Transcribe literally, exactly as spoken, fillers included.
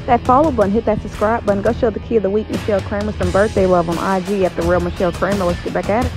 that follow button, hit that subscribe button. Go show the kid of the week, Michelle Kramer, some birthday love on I G at The Real Michelle Kramer. Let's get back at it.